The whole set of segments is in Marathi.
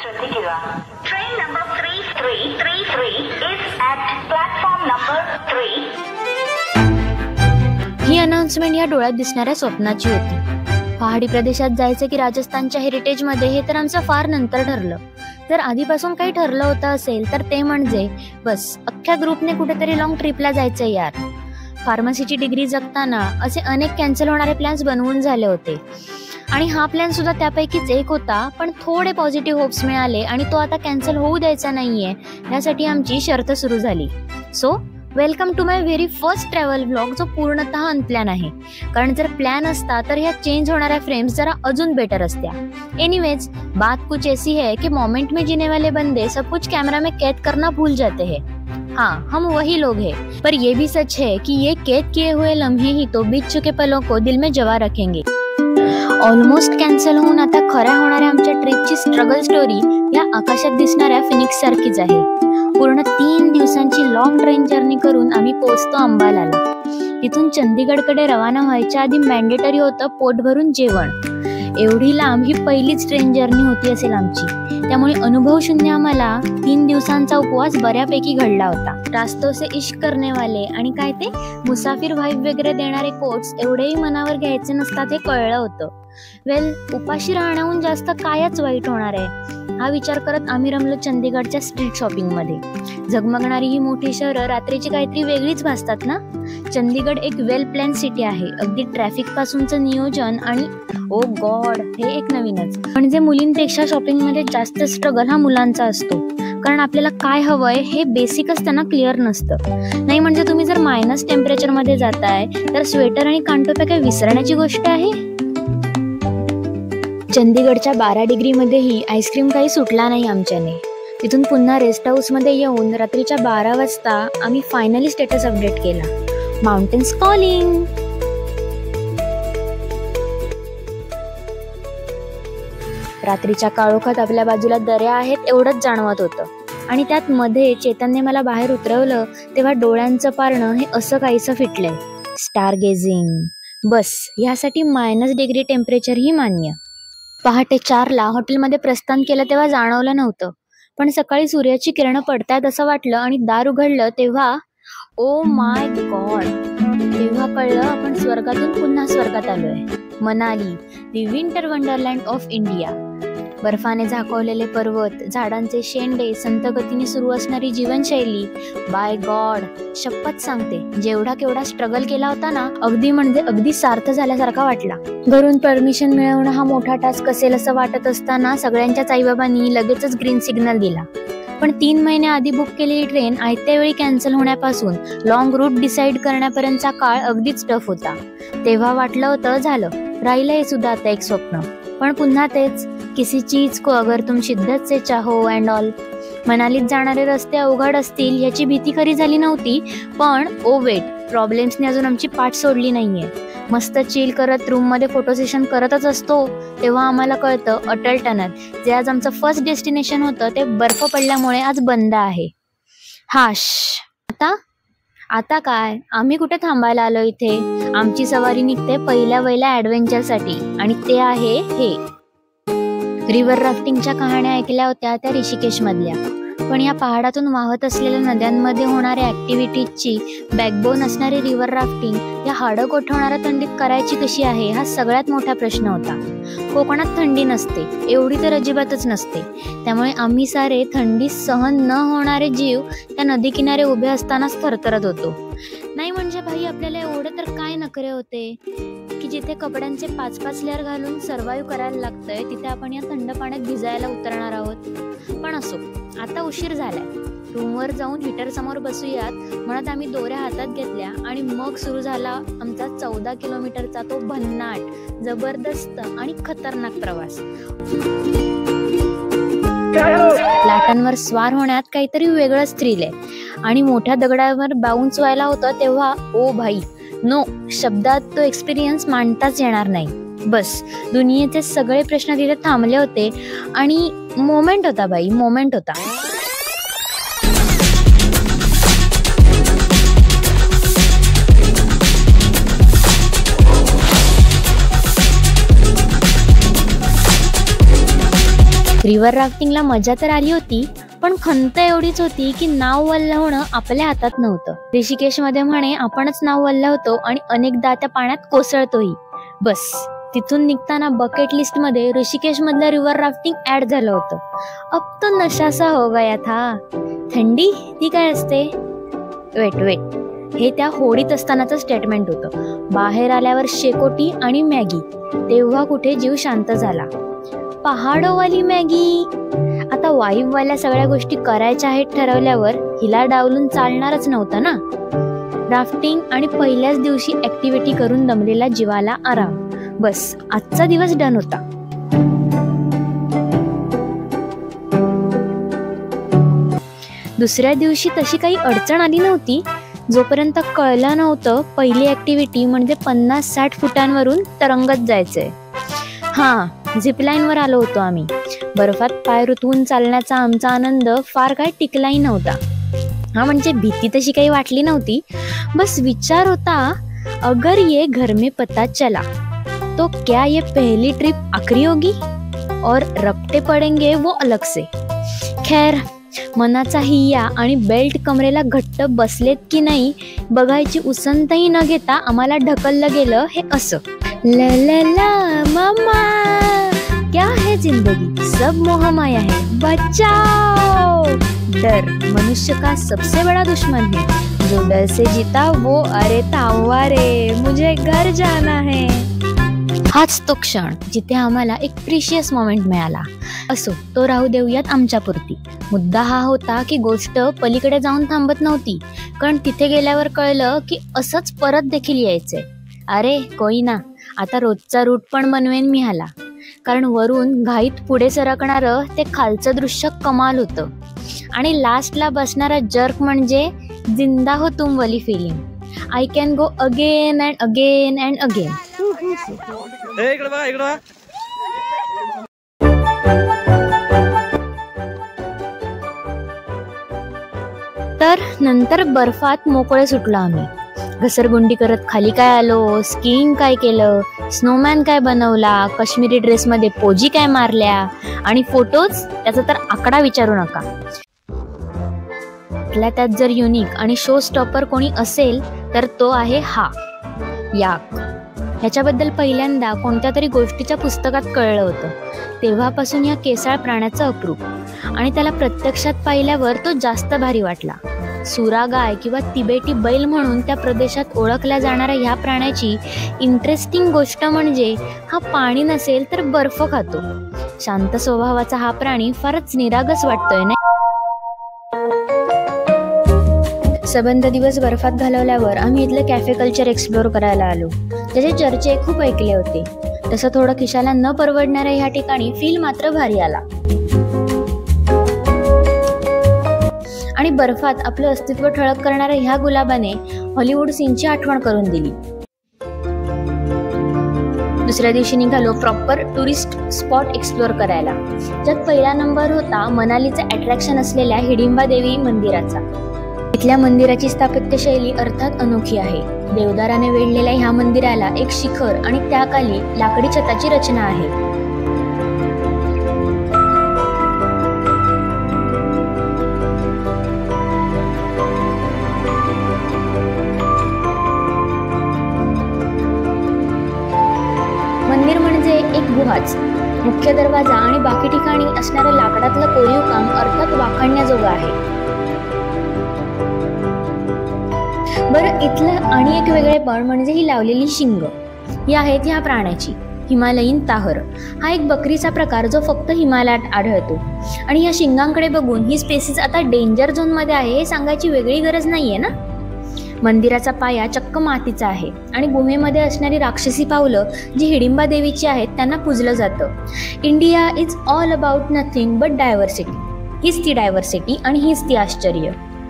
ശ്രദ്ധിക്കുക. Train number 3333 is at platform number 3. ही अनाउन्समेंट या डोळ्यात दिसणाऱ्या स्वप्नाची होती. पहाडी प्रदेशात जायचं की राजस्थानच्या हेरिटेज मध्ये हे तर आमचं फार नंतर ठरलं. जर आधीपासून काही ठरलं होतं असेल तर ते म्हणजे बस अख्ख्या ग्रुपने कुठेतरी लॉंग ट्रिपला जायचं यार. फार्मसीची डिग्री जगताना असे अनेक कॅन्सल होणारे प्लॅन्स बनवून झाले होते आणि हा प्लॅन सुद्धा त्यापैकीच एक होता. पण थोडे पॉझिटिव्ह होप्स मिळाले आणि तो आता कॅन्सल होऊ द्यायचा नाहीये यासाठी आमची शर्त सुरू झाली. So welcome to my very first travel vlog, जो पूर्णतः अनप्लॅन आहे. कारण जर प्लॅन असता तर ह्या चेंज होणाऱ्या फ्रेम्स जरा अजून बेटर असत्या. एनीवेज, बात कुछ ऐसी है कि मोमेंट में जीने वाले बंदे सब कुछ कैमरा में कैद करना भूल जाते हैं. हाँ, हम वही लोग हैं, पर ये भी सच है कि ये कैद किए हुए लम्हे ही तो बीत चुके पलों को दिल में जवा रखेंगे. ऑलमोस्ट कॅन्सल होऊन आता खऱ्या होणाऱ्या आमच्या ट्रिपची स्ट्रगल स्टोरी या आकाशात दिसणाऱ्या फिनिक्स सारखीच आहे. पूर्ण 3 दिवसांची लॉंग ट्रेन जर्नी करून आम्ही पोहोचतो अंबालाला. तिथून चंदीगडकडे रवाना व्हायच्या आधी मॅन्डेटरी होतं पोट भरून जेवण. एवढी लांब ही पहिलीच ट्रेन जर्नी होती असेल आमची, त्यामुळे अनुभव शून्य आम्हाला 3 दिवसांचा उपवास बऱ्यापैकी घडला होता. रास्तों से इश्क करने वाले आणि काय ते मुसाफिर व्हाईब वगैरे देणारे कोट्स एवढेही मनावर घ्यायचे नसतात हे कळलं होतं. वेल, उपाशी राहण्याहून जास्त कायच वाईट होणार आहे हा विचार करत आम्ही रमलो चंदीगडच्या स्ट्रीट शॉपिंग मध्ये. झगमगणारी ही मोठी शहरं रात्रीची काहीतरी वेगळीच भासतात ना. चंदीगड एक वेल प्लॅन सिटी आहे. अगदी ट्रॅफिक पासूनचं नियोजन आणि ओ गॉड हे एक नवीनच. म्हणजे मुलींपेक्षा शॉपिंग मध्ये जास्त स्ट्रगल हा मुलांचा असतो. कारण आपल्याला काय हवंय हे बेसिकच त्यांना क्लिअर नसतं. नाही म्हणजे तुम्ही जर मायनस टेम्परेचर मध्ये जाताय तर स्वेटर आणि कानटोप्या काय विसरण्याची गोष्ट आहे. चंदीगडच्या 12 डिग्रीमध्येही आईस्क्रीम काही सुटला नाही आमच्याने. तिथून पुन्हा रेस्ट हाऊस मध्ये येऊन रात्रीच्या 12 वाजता आम्ही फायनली स्टेटस अपडेट केला. Mountains calling. रात्रीच्या काळोखात आपल्या बाजूला दऱ्या आहेत एवढंच जाणवत होतं आणि त्यात मध्ये चेतनने मला बाहेर उतरवलं तेव्हा डोळ्यांचं पारणं हे असं काहीसं फिटलंय. स्टार गेझिंग. बस ह्यासाठी मायनस डिग्री टेम्परेचर ही मान्य. पहाटे 4ला हॉटेलमध्ये प्रस्थान केलं तेव्हा जाणवलं नव्हतं, पण सकाळी सूर्याची किरणं पडतायत असं वाटलं आणि दार उघडलं तेव्हा ओ माय गॉड, तेव्हा कळलं आपण स्वर्गातून पुन्हा स्वर्गात आलोय. Manali, the winter wonderland of India. बर्फाने झाकवलेले पर्वत, झाडांचे शेंडे, संत गतीने सुरू असणारी जीवनशैली. बाय गॉड, शपथ सांगते जेवढा केवढा स्ट्रगल केला होता ना, अगदी म्हणजे अगदी सार्थ झाल्यासारखा वाटला. घरून परमिशन मिळवणं हा मोठा टास्क असेल असं वाटत असताना सगळ्यांच्याच आईबाबांनी लगेचच ग्रीन सिग्नल दिला. पण 3 महिने आधी बुक केलेली ट्रेन आयत्या वेळी कॅन्सल होण्यापासून लॉंग रूट डिसाईड करण्यापर्यंतचा काळ अगदीच टफ होता. तेव्हा वाटलं होतं झालं, राहिलं हे सुद्धा आता एक स्वप्न. पण पुन्हा तेच, किसी चीज को अगर तुम शिद्दत से चाहो अँड ऑल. मनालीत जाणारे रस्ते अवघड असतील याची भीती खरी झाली नव्हती, पण ओ वेट, प्रॉब्लेम्सने अजून आमची पाठ सोडली नाहीये. मस्त चिल करत रूम मध्ये फोटो सेशन करतच असतो तेव्हा आम्हाला कळतं अटल टनल, जे आज आमचं फर्स्ट डेस्टिनेशन होतं, ते बर्फ पडल्यामुळे आज बंद आहे. हाश, आता काय, आम्ही कुठे थांबायला आलो इथे. आमची सवारी निघते पहिल्या ऍडव्हेंचर साठी आणि ते आहे हे. रिव्हर राफ्टिंगच्या कहाण्या ऐकल्या होत्या त्या ऋषिकेश मधल्या, पण या पहाडातून वाहत असलेल्या नद्यांमध्ये होणाऱ्या ऍक्टिव्हिटीजची बॅकबोन असणारी रिव्हर राफ्टिंग या हाडं गोठवणाऱ्या थंडीत करायची कशी आहे हा सगळ्यात मोठा प्रश्न होता. कोकणात थंडी नसते, एवढी तर अजिबातच नसते, त्यामुळे आम्ही सारे थंडी सहन न होणारे जीव त्या नदी किनारे उभे असतानाच थरथरत होतो. नाही म्हणजे भाई, आपल्याला एवढे तर काय नखरे होते की जिथे कपड्यांचे 5-5 लेअर घालून सर्व्हाइव्ह करायला लागतंय तिथे आपण या थंड पाण्यात भिजायला उतरणार आहोत. पण असो, आता उशीर झालाय. रूमवर जाऊन हीटर समोर बसूयात म्हणत आम्ही दोऱ्या हातात घेतल्या आणि मग सुरू झाला आमचा 14 किलोमीटरचा तो भन्नाट, जबरदस्त आणि खतरनाक प्रवास. लाटांवर स्वार होण्यात काहीतरी वेगळंच थ्रिल आहे आणि मोठ्या दगडावर बाउन्स व्हायला होतं तेव्हा ओ भाई नो, शब्दात तो एक्सपिरियन्स मांडताच येणार नाही. बस दुनियेचे सगळे प्रश्न तिथे थांबले होते आणि मोमेंट होता बाई, मोमेंट होता. रिव्हर राफ्टिंगला मजा तर आली होती, पण खंत एवढीच होती की नाव वल्हवणं आपल्या हातात नव्हतं. ऋषिकेशमध्ये म्हणे आपणच नाव वल्हवतो आणि अनेकदा त्या पाण्यात कोसळतोही. बस तिथून निघताना बकेट लिस्ट मध्ये ऋषिकेश मधलं रिव्हर राफ्टिंग ऍड झालं होतं. अब तो नशा सा हो गया था. थंडी ती काय असते? वेट हे त्या होडीत असतानाचं स्टेटमेंट होतं. बाहेर आल्यावर शेकोटी आणि मॅगी, तेव्हा कुठे जीव शांत झाला. पहाडोवाली मॅगी. आता वाईबवाल्या सगळ्या गोष्टी करायच्या आहेत ठरवल्यावर हिला डावलून चालणारच नव्हतं ना. राफ्टिंग आणि पहिल्याच दिवशी ऍक्टिव्हिटी करून दमलेला जीवाला आराम. बस आजचा दिवस डन होता. दुसऱ्या दिवशी तशी काही अडचण आली नव्हती, जोपर्यंत कळलं नव्हतं पहिली ऍक्टिव्हिटी म्हणजे 50-60 फुटांवरून तरंगत जायचंय. झिपलाईन वर आलो होतो आम्ही. बर्फात पाय रुतवून चालण्याचा आमचा आनंद फार काय टिकलाही नव्हता. म्हणजे भीती तशी काही वाटली नव्हती, बस विचार होता, अगर ये घर में पता चला तो क्या ये पहली ट्रिप आखरी होगी और रपटे पडेंगे वो अलग से. खैर मनाचा हिया आणि बेल्ट कमरेला घट्ट बसलेत की नाही बघायची उसंतही न घेता आम्हाला ढकललं गेलं हे असं. ला ला ला मामा क्या है जिंदगी सब मोह माया है बचाओ. डर मनुष्य का सबसे बड़ा दुश्मन है, जो डर से जीता वो अरे तावा रे मुझे घर जाना है. हाच तो क्षण जिथे आम्हाला एक प्रिशियस मोमेंट मिळाला. असो तो राहू देऊयात आमच्यापुरती. मुद्दा हा होता की गोष्ट पलीकडे जाऊन थांबत नव्हती, कारण तिथे गेल्यावर कळलं की असंच परत देखील यायचंय. अरे कोई ना, आता रोजचा रूट पण बनवेन मी ह्याला, कारण वरून घाईत पुढे सरकणारं ते खालचं दृश्य कमाल होतं. आणि लास्टला बसणारा जर्क म्हणजे जिंदा हो तुम वाली feeling. I can go again and again and again. तर नंतर बर्फात मोकळे सुटलो आम्ही. घसरगुंडी करत खाली काय आलो, स्कीइंग काय केलं, स्नोमॅन काय बनवला, काश्मीरी ड्रेस मध्ये पोजी काय मारल्या आणि फोटोज त्याचा तर आकडा विचारू नका. त्यात जर युनिक आणि शो स्टॉपर कोणी असेल तर तो आहे हा याक. ह्याच्याबद्दल पहिल्यांदा कोणत्या तरी गोष्टीच्या पुस्तकात कळलं होतं. तेव्हापासून ह्या केसाळ प्राण्याचं अप्रूप, आणि त्याला प्रत्यक्षात पाहिल्यावर तो जास्त भारी वाटला. सुरा गाय किंवा तिबेटी बैल म्हणून त्या प्रदेशात ओळखल्या जाणाऱ्या ह्या प्राण्याची इंटरेस्टिंग गोष्ट म्हणजे हा पाणी नसेल तर बर्फ खातो. शांत स्वभावाचा हा प्राणी फारच निरागस वाटतोय ना. सबंध दिवस बर्फात घालवल्यावर आम्ही इथलं कॅफे कल्चर एक्सप्लोर करायला आलो. त्याचे चर्चे खूप ऐकले होते. तसं थोडं खिशाला न परवडणाऱ्या ह्या ठिकाणी फील मात्र भारी आला. आणि बर्फात आपलं अस्तित्व ठळक करणाऱ्या ह्या गुलाबाने हॉलिवूड सीनची आठवण करून दिली. दुसऱ्या दिवशी निघालो प्रॉपर टुरिस्ट स्पॉट एक्सप्लोर करायला, ज्यात पहिला नंबर होता मनालीचं अट्रॅक्शन असलेल्या हिडिंबा देवी मंदिराचा. इथल्या मंदिराची स्थापत्यशैली अर्थात अनोखी आहे. देवदाराने वेढलेल्या ह्या मंदिराला एक शिखर आणि त्याखाली लाकडी छताची रचना आहे. मंदिर म्हणजे एक गुहाच. मुख्य दरवाजा आणि बाकी ठिकाणी असणारं लाकडातलं कोरीव काम अर्थात वाखाणण्याजोगं आहे. बरं, इथलं आणि एक वेगळेपण म्हणजे ही लावलेली शिंग. ही आहेत ह्या प्राण्याची हिमालयीन ताहर. हा एक बकरीचा प्रकार जो फक्त हिमालयात आढळतो. आणि या शिंगांकडे बघून ही स्पेसिस आता डेंजर झोन मध्ये आहे हे सांगायची वेगळी गरज नाहीये ना. मंदिराचा पाया चक्क मातीचा आहे आणि गुहेमध्ये असणारी राक्षसी पावलं जी हिडिंबा देवीची आहेत त्यांना पूजलं जातं. India is all about nothing but diversity. हीच ती डायव्हर्सिटी आणि हीच ती आश्चर्य.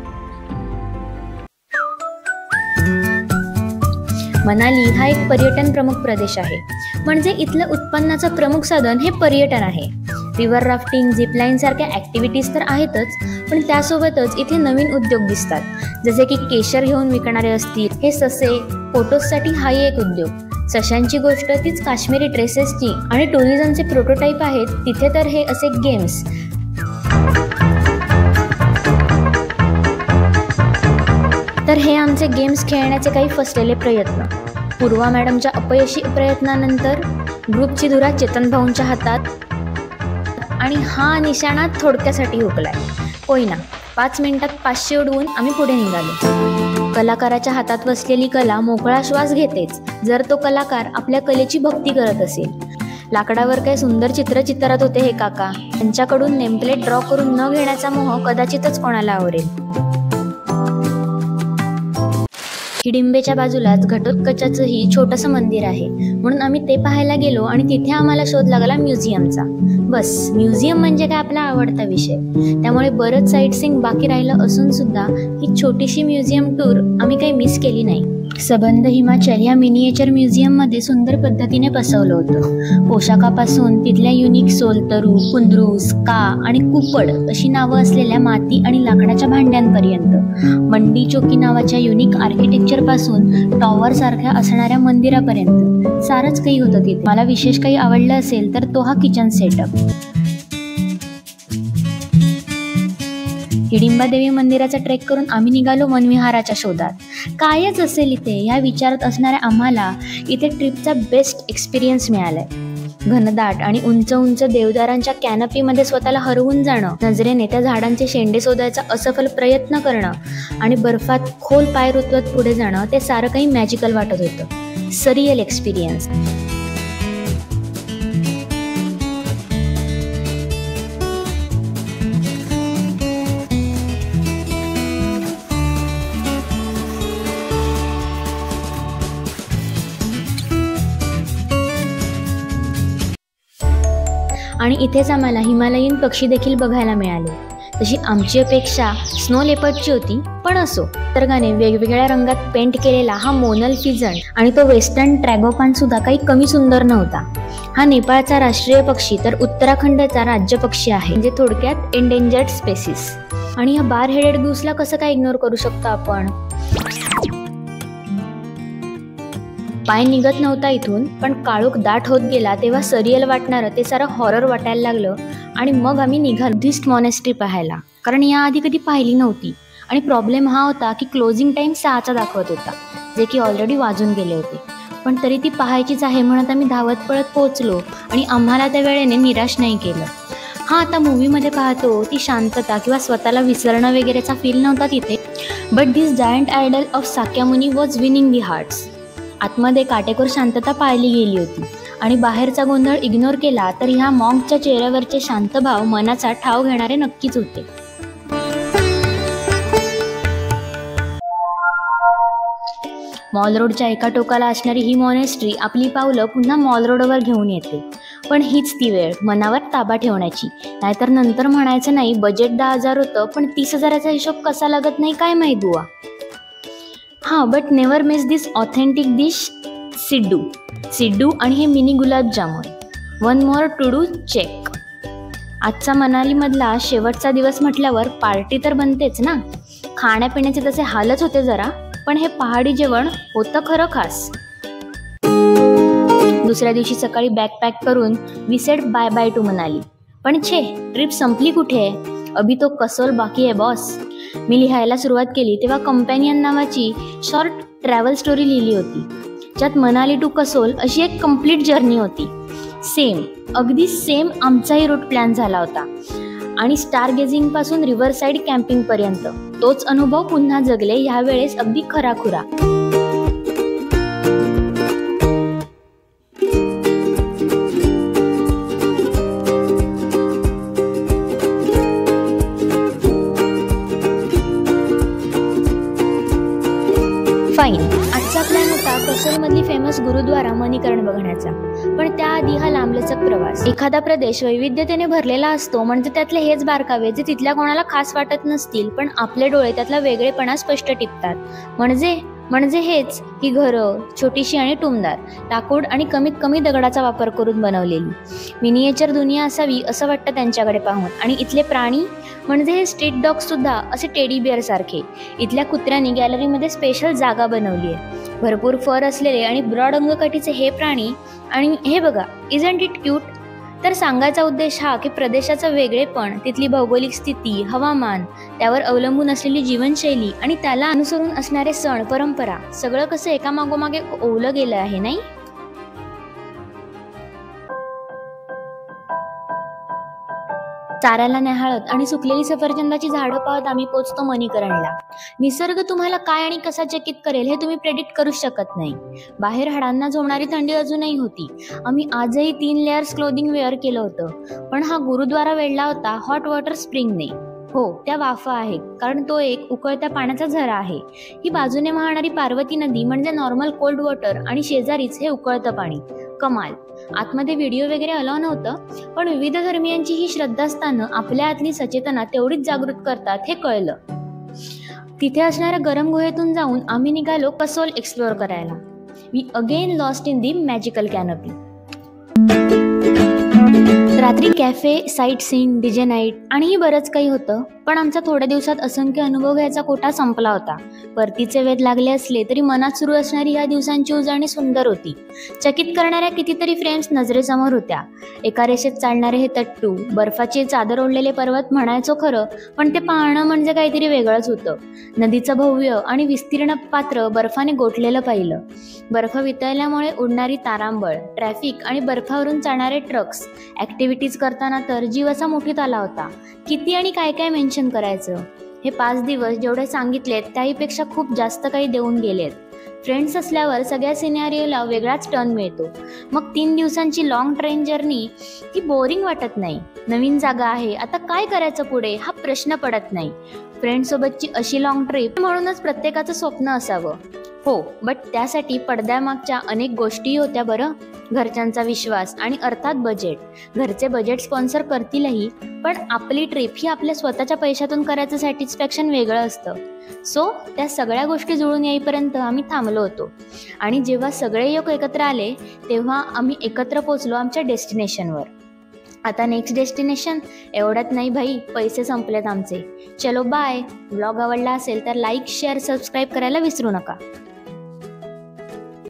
मनाली हा एक पर्यटन प्रमुख प्रदेश आहे. म्हणजे इथलं उत्पन्नाचं प्रमुख साधन हे पर्यटन आहे. रिव्हर राफ्टिंग, झिपलाईन सारख्या ऍक्टिव्हिटीज तर आहेतच, पण त्यासोबतच इथे नवीन उद्योग दिसतात. जसे की केशर घेऊन विकणारे असतील, हे ससे, फोटोजसाठी हाही एक उद्योग. सशांची गोष्ट तीच काश्मीरी ड्रेसेसची आणि टुरिझमचे प्रोटोटाईप आहेत तिथे तर हे असे गेम्स. तर हे आमचे गेम्स खेळण्याचे काही फसलेले प्रयत्न. पूर्वा मॅडमच्या अपयशी प्रयत्नानंतर ग्रुपची धुरा चेतन भाऊंच्या हातात आणि हा निशाणा थोडक्यासाठी हुकलाय. होईना 5 मिनिटात 500 उडवून आम्ही पुढे निघालो. कलाकाराच्या हातात बसलेली कला मोकळा श्वास घेतेच जर तो कलाकार आपल्या कलेची भक्ती करत असेल. लाकडावर काय सुंदर चित्र चित्रात होते हे काका. त्यांच्याकडून नेमप्लेट ड्रॉ करून न घेण्याचा मोह कदाचितच कोणाला आवडेल. हिडिंबेच्या बाजूलाच घटोत्कचाचंही छोटंसं मंदिर आहे म्हणून आम्ही ते पाहायला गेलो आणि तिथे आम्हाला शोध लागला म्युझियमचा. बस म्युझियम म्हणजे काय आपला आवडता विषय, त्यामुळे बरंच साईटसीइंग बाकी राहिलं असून सुद्धा ही छोटीशी म्युझियम टूर आम्ही काही मिस केली नाही. सबंध हिमाचल ह्या मिनिएचर म्युझियममध्ये सुंदर पद्धतीने बसवलं होतं. पोशाखापासून तिथल्या युनिक सोलतरू, कुंद्रूस, का आणि कुपड अशी नावं असलेल्या माती आणि लाकडाच्या भांड्यांपर्यंत, मंडी चौकी नावाच्या युनिक आर्किटेक्चरपासून टॉवर सारख्या असणाऱ्या मंदिरापर्यंत सारंच काही होतं तिथे. मला विशेष काही आवडलं असेल तर तो हा किचन सेटअप. हिडिंबा देवी मंदिराचा ट्रेक करून आम्ही निघालो वनविहाराच्या शोधात. कायच असेल इथे या विचारात असणाऱ्या आम्हाला इथे ट्रिपचा बेस्ट एक्सपिरियन्स मिळालाय. घनदाट आणि उंच उंच देवदारांच्या कॅनपीमध्ये स्वतःला हरवून जाणं, नजरेने त्या झाडांचे शेंडे शोधायचा असफल प्रयत्न करणं आणि बर्फात खोल पाय रुतवत पुढे जाणं, ते सारं काही मॅजिकल वाटत होतं. Surreal experience. आणि इथेच आम्हाला हिमालयीन पक्षी देखील बघायला मिळाले. तशी आमची अपेक्षा स्नो लेपर्डची होती, पण असो. निसर्गाने वेगवेगळ्या रंगात पेंट केलेला हा मोनल फिजन आणि तो वेस्टर्न ट्रॅगोपान सुद्धा काही कमी सुंदर नव्हता. हा नेपाळचा राष्ट्रीय पक्षी तर उत्तराखंडचा राज्य पक्षी आहे, म्हणजे थोडक्यात एंडेंजर्ड स्पेसिस. आणि ह्या बार हेडेड गूसला कसं काय इग्नोर करू शकतो आपण. पाय निघत नव्हता इथून, पण काळोख दाट होत गेला तेव्हा सरियल वाटणारं ते सारं हॉरर वाटायला लागलं. आणि मग आम्ही निघालो बुद्धिस्ट मॉनेस्ट्री पाहायला, कारण याआधी कधी पाहिली नव्हती. आणि प्रॉब्लेम हा होता की क्लोजिंग टाईम 6चा दाखवत होता, जे की ऑलरेडी वाजून गेले होते. पण तरी ती पाहायचीच आहे म्हणत आम्ही धावत पळत पोहोचलो आणि आम्हाला त्या वेळेने निराश नाही केलं. हा, आता मूवीमध्ये पाहतो ती शांतता किंवा स्वतःला विसरणं वगैरेचा फील नव्हता तिथे. But this giant idol of Shakyamuni was winning the hearts. आतमध्ये काटेकोर शांतता पाळली गेली होती आणि बाहेरचा गोंधळ इग्नोर केला तर ह्या मॉन्कच्या चेहऱ्यावरचे शांत भाव मनाचा ठाव घेणारे नक्कीच होते. मॉल रोडच्या एका टोकाला असणारी ही मॉनेस्ट्री आपली पावलं पुन्हा मॉल रोडवर घेऊन येते. पण हीच ती वेळ मनावर ताबा ठेवण्याची, नाहीतर नंतर म्हणायचं नाही बजेट 10,000 होतं पण 30,000चा हिशोब कसा लागत नाही काय माहीत बुवा. हां, but never miss this authentic dish siddu आणि हे mini gulab jamun. 1 more to do check. आजचा मनालीमधला शेवटचा दिवस म्हटल्यावर पार्टी तर बनतेच ना. खाण्यापिण्याचे तसे हालच होते जरा, पण हे पहाडी जेवण होतं खरं खास. दुसऱ्या दिवशी सकाळी बॅग पॅक करून we said bye bye to Manali. पण छे, ट्रिप संपली कुठे, अभि तो कसोल बाकी आहे बॉस. मी लिहायला सुरुवात केली तेव्हा कंपॅनियन नावाची शॉर्ट ट्रॅव्हल स्टोरी लिहिली होती, ज्यात मनाली टू कसोल अशी एक कंप्लीट जर्नी होती. अगदी सेम आमचाही रूट प्लॅन झाला होता आणि स्टार गेझिंग पासून रिव्हर साईड कॅम्पिंग पर्यंत तोच अनुभव पुन्हा जगले, ह्या वेळेस अगदी खराखुरा. फाईन. आजचा प्लॅन होता कसोलमधली फेमस गुरुद्वारा मणिकर्ण बघण्याचा, पण त्याआधी हा लांबलचक प्रवास. एखादा प्रदेश वैविध्यतेने भरलेला असतो म्हणजे त्यातले हेच बारकावे जे तिथल्या कोणाला खास वाटत नसतील, पण आपले डोळे त्यातला वेगळेपणा स्पष्ट टिपतात. म्हणजे म्हणजे हेच की घरं छोटीशी आणि टुमदार, लाकूड आणि कमीत कमी दगडाचा वापर करून बनवलेली मिनिएचर दुनिया असावी असं वाटतं त्यांच्याकडे पाहून. आणि इथले प्राणी म्हणजे हे स्ट्रीट डॉग सुद्धा असे टेडी बिअर सारखे. इथल्या कुत्र्यांनी गॅलरीमध्ये स्पेशल जागा बनवली आहे. भरपूर फर असलेले आणि ब्रॉड अंगकाठीचे हे प्राणी. आणि हे बघा, इजंट इट क्यूट? तर सांगायचा उद्देश हा की प्रदेशाचं वेगळेपण, तिथली भौगोलिक स्थिती, हवामान, त्यावर अवलंबून असलेली जीवनशैली आणि त्याला अनुसरून असणारे सण परंपरा, सगळं कसं एकामागोमागे ओवलं गेलं आहे नाही. चाऱ्याला न्याहाळत आणि सुकलेली सफरचंदाची झाडं पाहत आम्ही पोचतो मणीकरणला. निसर्ग तुम्हाला काय आणि कसा चकित करेल हे तुम्ही प्रेडिक्ट करू शकत नाही. बाहेर हाडांना झोडणारी थंडी अजूनही होती. आम्ही आजही 3 लेयर्स क्लोदिंग वेअर केलं होतं. पण हा गुरुद्वारा वेढला होता हॉट वॉटर स्प्रिंगने. हो, त्या वाफा आहेत, कारण तो एक उकळत्या पाण्याचा झरा आहे. ही बाजूने वाहणारी पार्वती नदी म्हणजे नॉर्मल कोल्ड वॉटर आणि शेजारीच हे उकळतं पाणी. कमाल. आतमध्ये व्हिडिओ वगैरे अलाव नव्हतं, पण विविध धर्मियांची ही श्रद्धास्थानं आपल्या आतली सचेतना तेवढीच जागृत करतात हे कळलं. तिथे असणाऱ्या गरम गुहेतून जाऊन आम्ही निघालो कसोल एक्सप्लोअर करायला. We again lost in the magical canopy. रात्री cafe, sightseeing, DJ night आणिही बरंच काही होतं. पण आमचा थोड्या दिवसात असंख्य अनुभव घ्यायचा कोटा संपला होता. परतीचे वेध लागले असले तरी मनात सुरू असणारी ह्या दिवसांची उजळणी सुंदर होती. चकित करणाऱ्या कितीतरी फ्रेम्स नजरेसमोर होत्या. एका रेषेत चालणारे हे तट्टू, बर्फाची चादर ओढलेले पर्वत म्हणायचो खरं, पण ते पाहणं म्हणजे काहीतरी वेगळंच होतं. नदीचं भव्य आणि विस्तीर्ण पात्र बर्फाने गोठलेलं पाहिलं. बर्फ वितळल्यामुळे उडणारी तारांबळ, ट्रॅफिक आणि बर्फावरून चालणारे ट्रक्स, ॲक्टिव्हिटीज करताना तर जीव असा मोठीत आला होता. किती आणि काय काय मेन्शन करायचं. हे 5 दिवस जेवढे सांगितलेत त्याहीपेक्षा खूप जास्त काही देऊन गेलेत. फ्रेंड्स असल्यावर सगळ्या सिनेरिओला वेगळाच टर्न मिळतो. मग 3 दिवसांची लॉंग ट्रेन जर्नी ती बोरिंग वाटत नाही. नवीन जागा आहे, आता काय करायचं पुढे हा प्रश्न पडत नाही. फ्रेंड्ससोबतची अशी लॉंग ट्रिप म्हणूनच प्रत्येकाचं स्वप्न असावं. हो, बट त्यासाठी पडद्यामागच्या अनेक गोष्टी होत्या बरं. घरच्यांचा विश्वास आणि अर्थात बजेट. घरचे बजेट स्पॉन्सर करतीलही, पण आपली ट्रिप ही आपल्या स्वतःच्या पैशातून करायचं सॅटिस्फॅक्शन वेगळं असतं. सो त्या सगळ्या गोष्टी जुळून येईपर्यंत आम्ही थांबलो होतो. आणि जेव्हा सगळे योग एकत्र आले तेव्हा आम्ही एकत्र पोचलो आमच्या डेस्टिनेशनवर. आता नेक्स्ट डेस्टिनेशन एवढ्यात नाही भाई, पैसे संपलेत आमचे. चलो बाय. ब्लॉग आवडला असेल तर लाईक, शेअर, सबस्क्राईब करायला विसरू नका.